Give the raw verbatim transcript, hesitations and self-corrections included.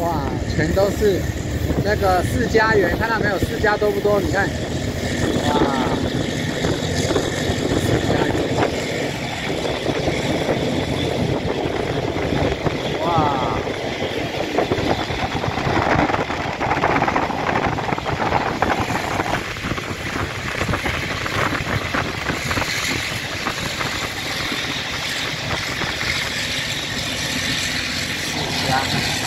哇，全都是那个世家园，看到没有？世家多不多？你看，哇，世家园，哇，世家。